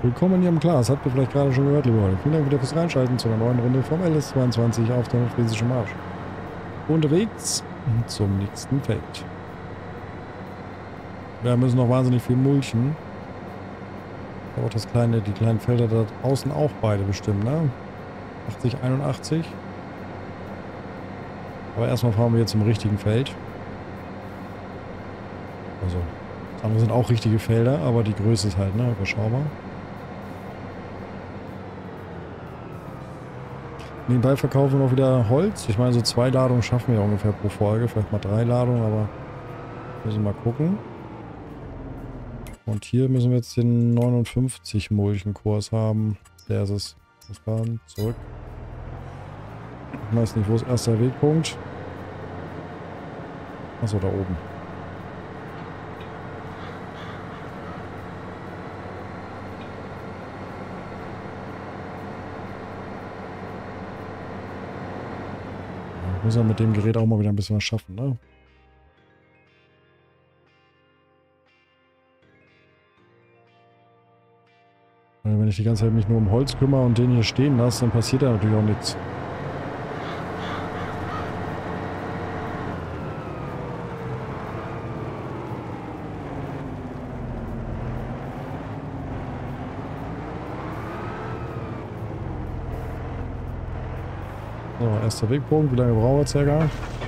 Willkommen in Ihrem Glas. Habt ihr vielleicht gerade schon gehört, liebe Leute. Vielen Dank wieder fürs Reinschalten zu einer neuen Runde vom LS22 auf der Friesischen Marsch. Unterwegs zum nächsten Feld. Wir müssen noch wahnsinnig viel mulchen. Aber auch die kleinen Felder da außen auch beide bestimmt, ne? 80, 81. Aber erstmal fahren wir jetzt zum richtigen Feld. Also, das andere sind auch richtige Felder, aber die Größe ist halt, ne, überschaubar. Nebenbei verkaufen wir noch wieder Holz. Ich meine, so 2 Ladungen schaffen wir ungefähr pro Folge. Vielleicht mal 3 Ladungen, aber müssen wir mal gucken. Und hier müssen wir jetzt den 59 Mulchenkurs haben. Der ist es. Fahren, zurück. Ich weiß nicht, wo ist erster Wegpunkt? Achso, da oben. Muss ja mit dem Gerät auch mal wieder ein bisschen was schaffen, ne? Weil wenn ich die ganze Zeit mich nur um Holz kümmere und den hier stehen lasse, dann passiert da natürlich auch nichts. So, erster Wegpunkt. Wie lange brauchen wir circa?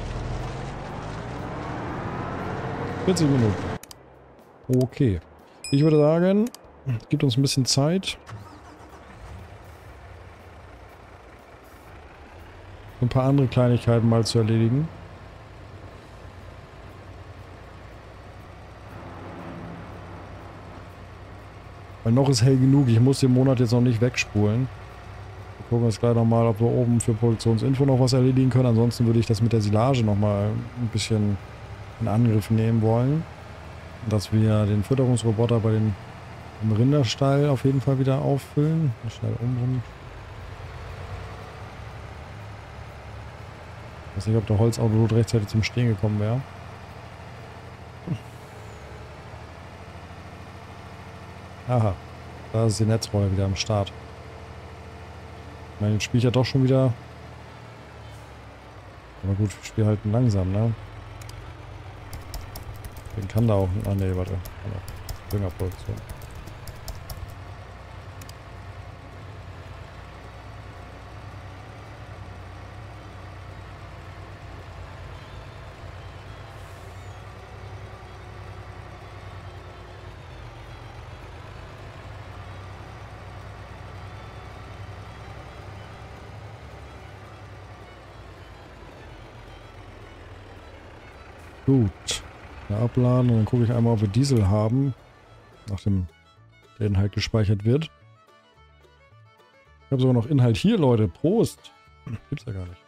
40 Minuten. Okay. Ich würde sagen, es gibt uns ein bisschen Zeit. Ein paar andere Kleinigkeiten mal zu erledigen. Weil noch ist hell genug. Ich muss den Monat jetzt noch nicht wegspulen. Wir gucken jetzt gleich nochmal, ob wir oben für Produktionsinfo noch was erledigen können. Ansonsten würde ich das mit der Silage nochmal ein bisschen in Angriff nehmen wollen. Dass wir den Fütterungsroboter bei den im Rinderstall auf jeden Fall wieder auffüllen. Schnell umrum. Ich weiß nicht, ob der Holzautolot rechtzeitig zum Stehen gekommen wäre. Aha, da ist die Netzrolle wieder am Start. Ich meine, jetzt spielt ja doch schon wieder. Aber gut, ich spiele halt langsam, ne? Den kann da auch. Ah ne, warte. Düngerproduktion. Gut. Ja, abladen und dann gucke ich einmal, ob wir Diesel haben. Nachdem der Inhalt gespeichert wird. Ich habe sogar noch Inhalt hier, Leute. Prost! Gibt's ja gar nicht.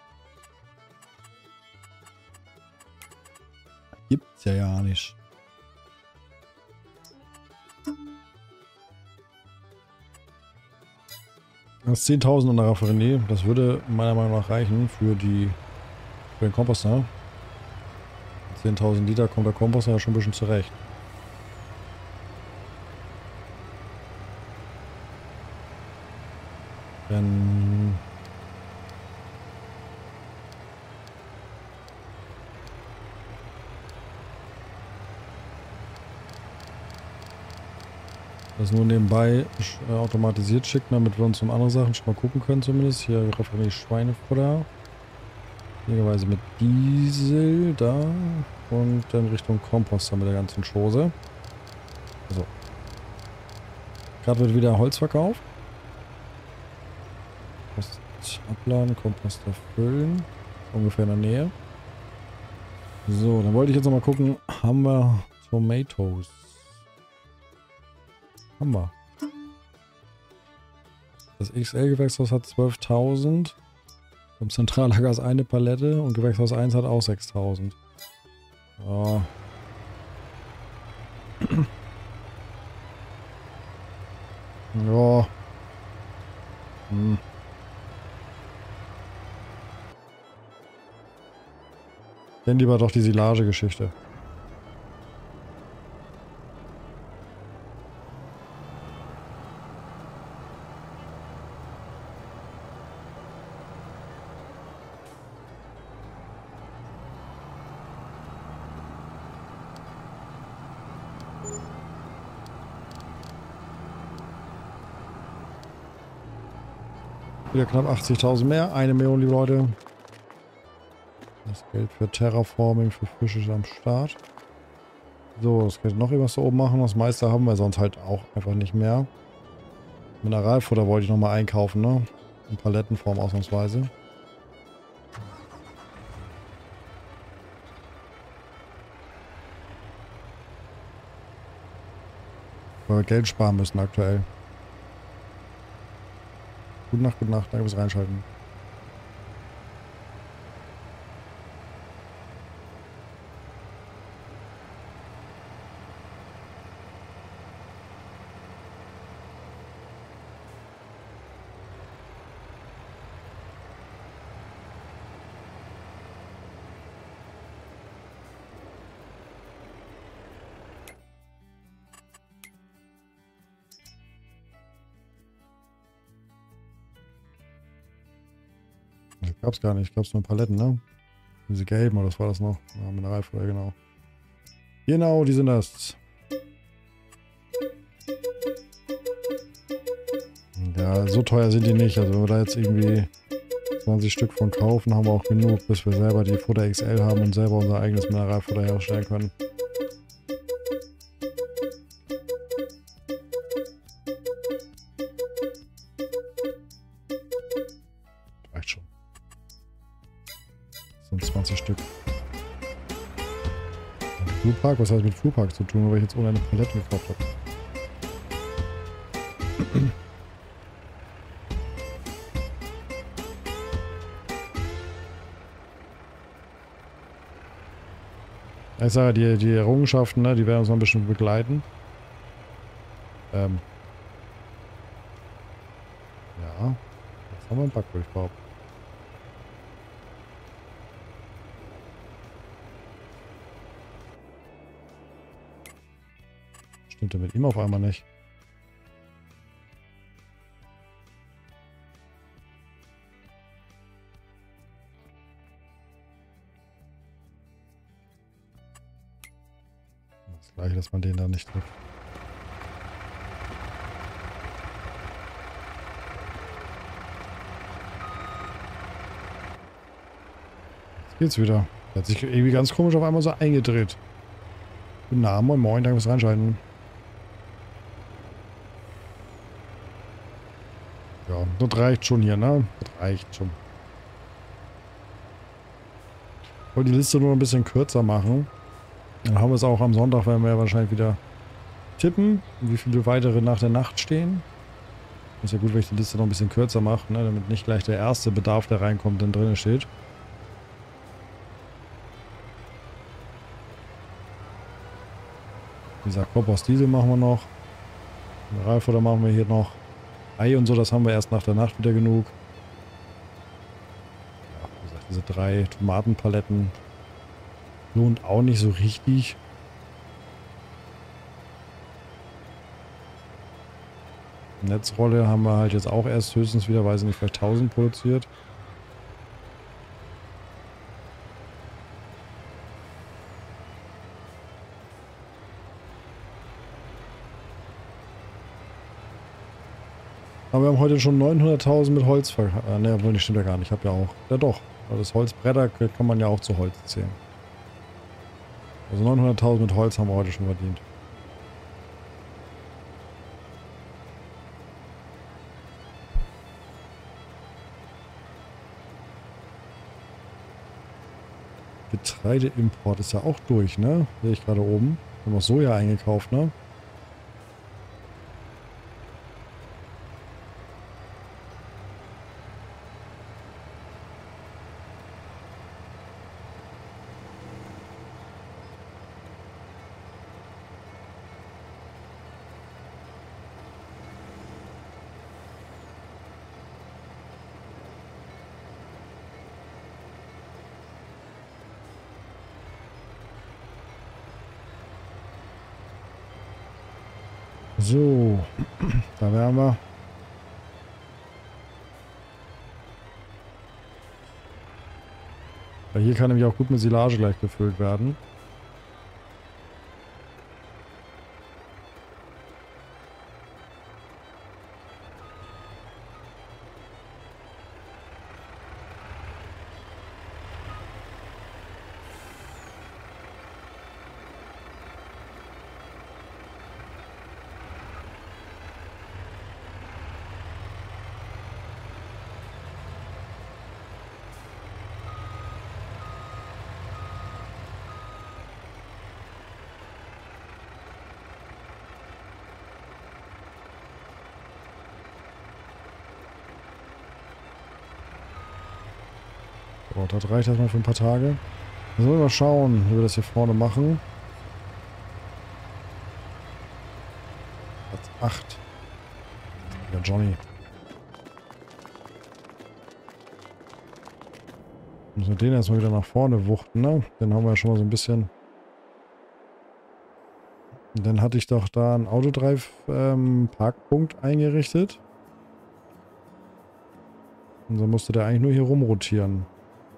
Gibt's ja gar nicht. Das ist 10.000 in der Raffinerie. Das würde meiner Meinung nach reichen für den Komposter. 10.000 Liter kommt der Komposter ja schon ein bisschen zurecht. Wenn das nur nebenbei automatisiert schicken, damit wir uns um andere Sachen schon mal gucken können zumindest. Hier Raffinerie Schweinefutter. Möglicherweise mit Diesel da und dann Richtung Komposter mit der ganzen Chose. So. Gerade wird wieder Holz verkauft. Kompost abladen, Komposter füllen. Ungefähr in der Nähe. So, dann wollte ich jetzt noch mal gucken, haben wir Tomatoes? Haben wir. Das XL-Gewächshaus hat 12.000. Im Zentrallager ist eine Palette und Gewächshaus 1 hat auch 6.000. Ja. Ja. Hm. Denn lieber doch die Silage-Geschichte. Wieder knapp 80.000 mehr. 1 Million, liebe Leute. Das Geld für Terraforming für Fische ist am Start. So, das könnte noch irgendwas da oben machen. Das meiste haben wir sonst halt auch einfach nicht mehr. Mineralfutter wollte ich nochmal einkaufen, ne? In Palettenform ausnahmsweise. Weil wir Geld sparen müssen aktuell. Gute Nacht, danke fürs Reinschalten. Das gab's gar nicht. Ich glaube, es nur Paletten, ne? Diese gelben, oder was war das noch? Ja, Mineralfutter, genau. Genau, die sind das. Ja, so teuer sind die nicht. Also wenn wir da jetzt irgendwie 20 Stück von kaufen, haben wir auch genug, bis wir selber die Futter XL haben und selber unser eigenes Mineralfutter herstellen können. Reicht schon. Das sind 20 Stück. Fuhrpark? Was hat mit Fuhrpark zu tun, weil ich jetzt ohne eine Palette gekauft habe? Ich sage, die Errungenschaften, ne, die werden uns noch ein bisschen begleiten. Ja. Jetzt haben wir einen Backdurchbau. Stimmt der mit ihm auf einmal nicht? Das gleiche, dass man den da nicht trifft. Jetzt geht's wieder. Der hat sich irgendwie ganz komisch auf einmal so eingedreht. Guten Abend, moin moin, danke fürs Reinschalten. Ja, das reicht schon hier, ne? Das reicht schon. Ich wollte die Liste nur ein bisschen kürzer machen. Dann haben wir es auch am Sonntag, werden wir ja wahrscheinlich wieder tippen, wie viele weitere nach der Nacht stehen. Ist ja gut, wenn ich die Liste noch ein bisschen kürzer mache, ne? Damit nicht gleich der erste Bedarf, der reinkommt, dann drin steht. Wie gesagt, Koppers Diesel machen wir noch. Mineralfutter machen wir hier noch. Ei und so, das haben wir erst nach der Nacht wieder genug. Ja, wie gesagt, diese 3 Tomatenpaletten lohnt auch nicht so richtig. Netzrolle haben wir halt jetzt auch erst höchstens wieder, weiß ich nicht, vielleicht 1000 produziert. Aber wir haben heute schon 900.000 mit Holz ne, obwohl, das stimmt ja gar nicht. Ich habe ja auch. Ja doch. Aber das Holzbretter kann man ja auch zu Holz zählen. Also 900.000 mit Holz haben wir heute schon verdient. Getreideimport ist ja auch durch, ne? Sehe ich gerade oben. Wir haben auch Soja eingekauft, ne? So, da wären wir. Weil hier kann nämlich auch gut mit Silage gleich gefüllt werden. So, das reicht erstmal für ein paar Tage. Dann sollen wir mal schauen, wie wir das hier vorne machen. Platz 8. Ja, Johnny. Müssen wir den erstmal wieder nach vorne wuchten, ne? Den haben wir ja schon mal so ein bisschen. Und dann hatte ich doch da einen Autodrive-Parkpunkt eingerichtet. Und so musste der eigentlich nur hier rumrotieren.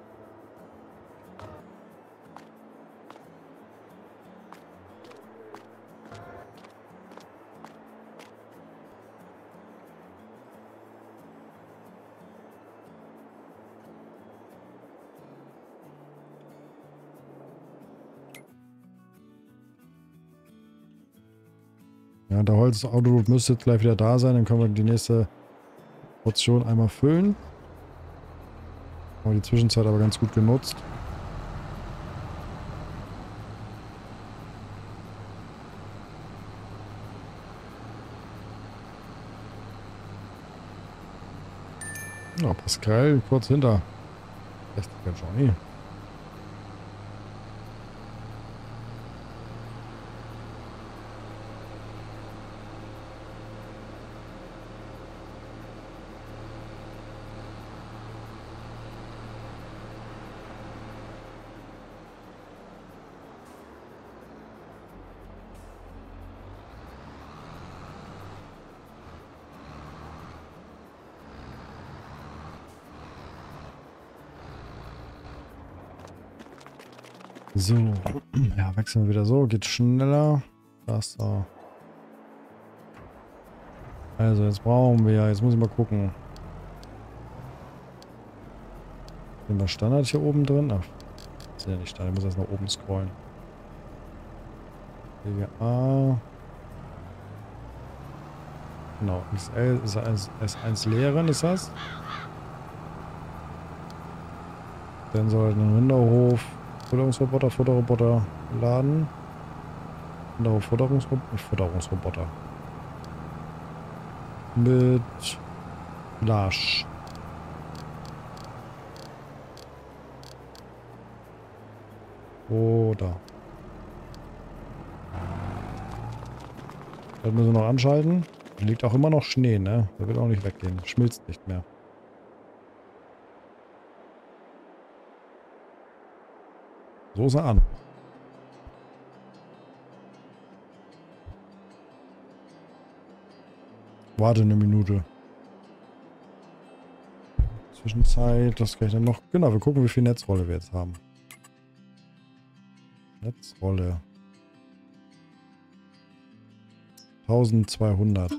Ja, der Holzauto müsste jetzt gleich wieder da sein. Dann können wir die nächste Portion einmal füllen. Haben wir die Zwischenzeit aber ganz gut genutzt. Ja, Pascal, kurz hinter. 60er Johnny. So, ja, wechseln wir wieder so, geht schneller. Das da. Also, jetzt brauchen wir, jetzt muss ich mal gucken. Sind wir Standard hier oben drin? Ach, ist ja nicht Standard, ich muss erst nach oben scrollen. A. Genau, XL ist S1 leeren, ist das? Dann soll ein Rinderhof Futterungsroboter laden. Rinderhof Futterungsroboter. Mit Lasch. Oder. Das müssen wir noch anschalten. Da liegt auch immer noch Schnee, ne? Der wird auch nicht weggehen. Schmilzt nicht mehr. So ist er an. Warte eine Minute. Zwischenzeit, das kann ich dann noch. Genau, wir gucken, wie viel Netzrolle wir jetzt haben. Netzrolle. 1200.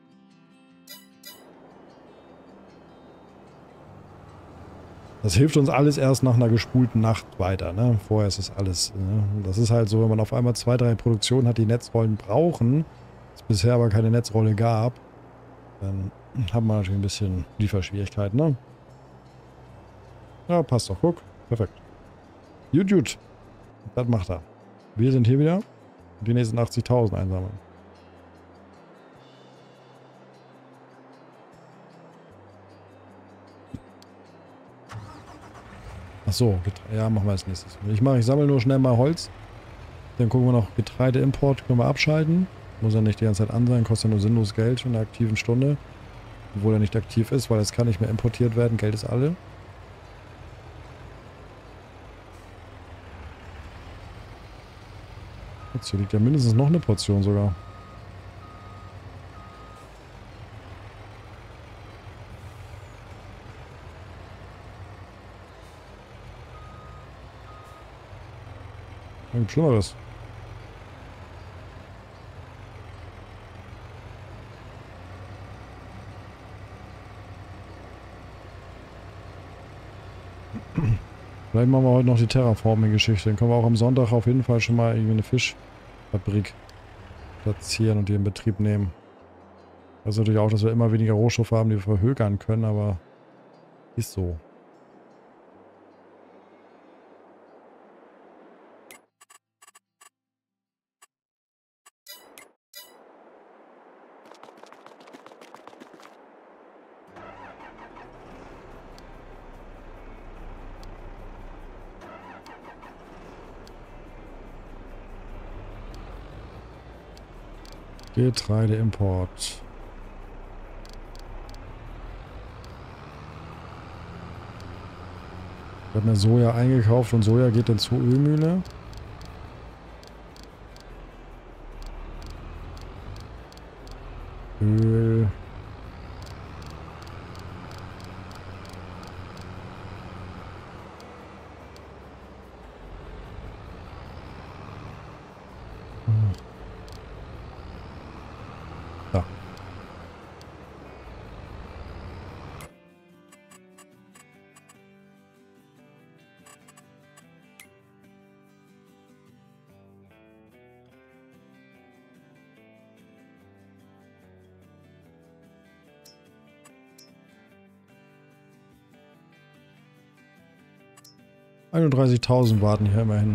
Das hilft uns alles erst nach einer gespulten Nacht weiter, ne? Vorher ist das alles, ne? Das ist halt so, wenn man auf einmal 2, 3 Produktionen hat, die Netzrollen brauchen, es bisher aber keine Netzrolle gab, dann hat man natürlich ein bisschen Lieferschwierigkeiten, ne? Ja, passt doch, guck. Perfekt. Gut, gut. Das macht er. Wir sind hier wieder. Die nächsten 80.000 einsammeln. Ach so, ja, machen wir als nächstes. Ich sammle nur schnell mal Holz. Dann gucken wir noch Getreideimport, können wir abschalten. Muss ja nicht die ganze Zeit an sein, kostet ja nur sinnlos Geld in der aktiven Stunde. Obwohl er nicht aktiv ist, weil es kann nicht mehr importiert werden. Geld ist alle. Jetzt hier liegt ja mindestens noch eine Portion sogar. Irgendwas Schlimmeres. Vielleicht machen wir heute noch die Terraforming-Geschichte. Dann können wir auch am Sonntag auf jeden Fall schon mal irgendwie eine Fischfabrik platzieren und die in Betrieb nehmen. Das ist natürlich auch, dass wir immer weniger Rohstoffe haben, die wir verhökern können, aber ist so. Getreideimport. Ich habe mir Soja eingekauft und Soja geht dann zur Ölmühle. Öl. Da. $31.000 warten hier immerhin.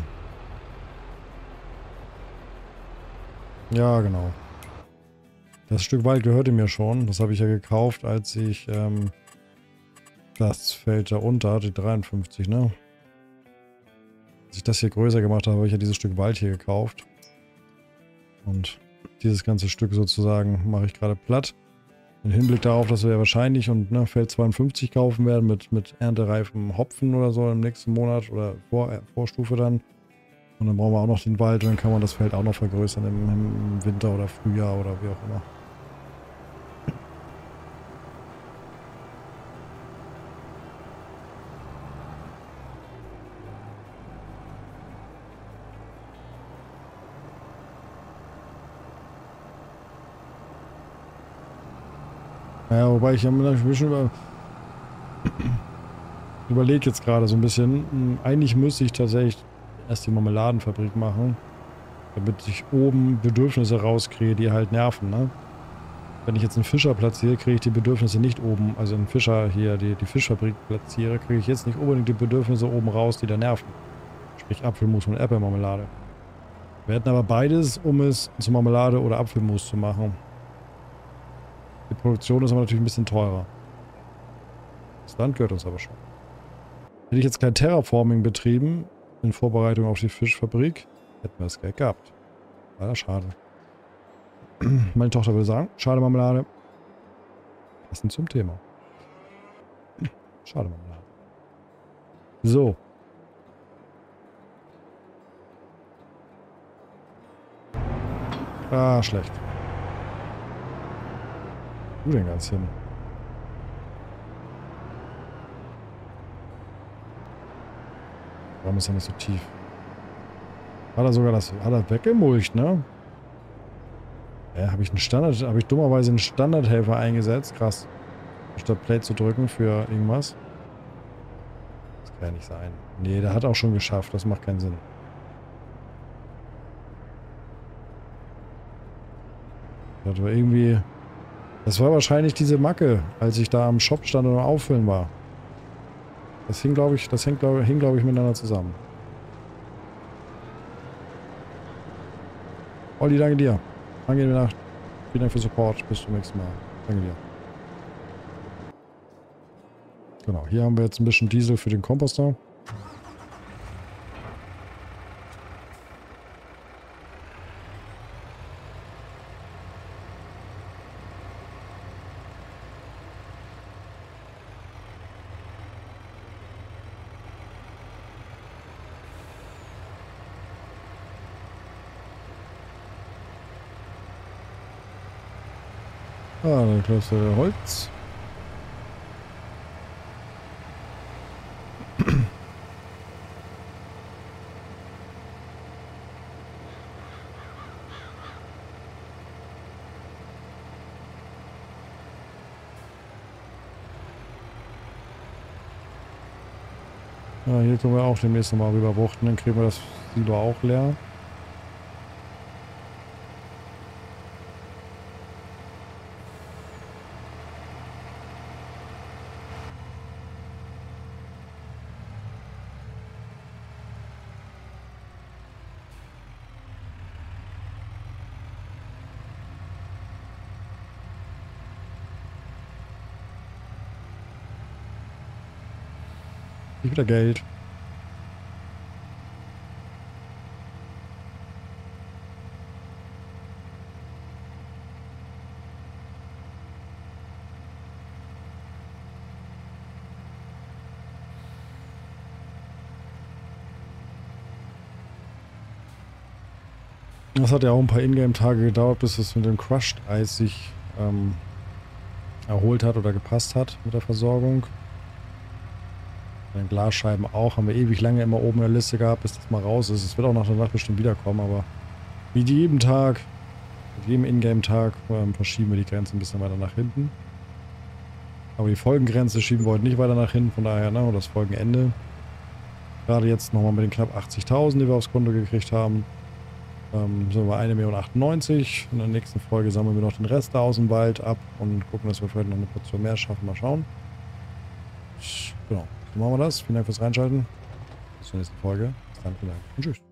Ja, genau. Das Stück Wald gehörte mir schon. Das habe ich ja gekauft, als ich das Feld da unter, die 53, ne? Als ich das hier größer gemacht habe, habe ich ja dieses Stück Wald hier gekauft. Und dieses ganze Stück sozusagen mache ich gerade platt. Im Hinblick darauf, dass wir ja wahrscheinlich und ne, Feld 52 kaufen werden mit erntereifem Hopfen oder so im nächsten Monat oder Vorstufe dann. Und dann brauchen wir auch noch den Wald und dann kann man das Feld auch noch vergrößern im Winter oder Frühjahr oder wie auch immer. Naja, wobei ich ein bisschen überlege jetzt gerade so ein bisschen. Eigentlich müsste ich tatsächlich erst die Marmeladenfabrik machen, damit ich oben Bedürfnisse rauskriege, die halt nerven, ne? Wenn ich jetzt einen Fischer platziere, kriege ich die Bedürfnisse nicht oben, also einen Fischer hier, die Fischfabrik platziere, kriege ich jetzt nicht unbedingt die Bedürfnisse oben raus, die da nerven. Sprich Apfelmus und Erdbeermarmelade. Wir hätten aber beides, um es zu Marmelade oder Apfelmus zu machen. Die Produktion ist aber natürlich ein bisschen teurer. Das Land gehört uns aber schon. Hätte ich jetzt kein Terraforming betrieben, in Vorbereitung auf die Fischfabrik, hätten wir das Geld gehabt. Leider schade. Meine Tochter würde sagen, schade Marmelade. Passend zum Thema. Schade Marmelade. So. Ah, schlecht. Wo denn ganz hin? Warum ist er nicht so tief? Hat er sogar das, hat er weggemulcht, ne? Ja, habe ich dummerweise einen Standardhelfer eingesetzt. Krass. Statt Play zu drücken für irgendwas. Das kann ja nicht sein. Nee, der hat auch schon geschafft. Das macht keinen Sinn. Das war irgendwie... Das war wahrscheinlich diese Macke, als ich da am Shop stand und am Auffüllen war. Das hing, glaube ich, miteinander zusammen. Olli, danke dir. Angenehme Nacht. Vielen Dank für Support. Bis zum nächsten Mal. Danke dir. Genau, hier haben wir jetzt ein bisschen Diesel für den Komposter. Ah, dann klappst du Holz. Ja, hier können wir auch demnächst nochmal rüberwuchten, dann kriegen wir das Silo auch leer. Wieder Geld. Das hat ja auch ein paar Ingame-Tage gedauert, bis es mit dem Crushed Eis sich erholt hat oder gepasst hat mit der Versorgung. Bei den Glasscheiben auch. Haben wir ewig lange immer oben in der Liste gehabt, bis das mal raus ist. Es wird auch nach der Nacht bestimmt wiederkommen, aber wie jeden Tag, mit jedem Ingame-Tag verschieben wir die Grenze ein bisschen weiter nach hinten. Aber die Folgengrenze schieben wir heute nicht weiter nach hinten, von daher, ne, das Folgenende. Gerade jetzt nochmal mit den knapp 80.000, die wir aufs Konto gekriegt haben, sind wir 1.098.000. In der nächsten Folge sammeln wir noch den Rest da aus dem Wald ab und gucken, dass wir vielleicht noch eine Portion mehr schaffen. Mal schauen. Genau, so machen wir das. Vielen Dank fürs Reinschalten. Bis zur nächsten Folge. Bis dann, vielen Dank und tschüss.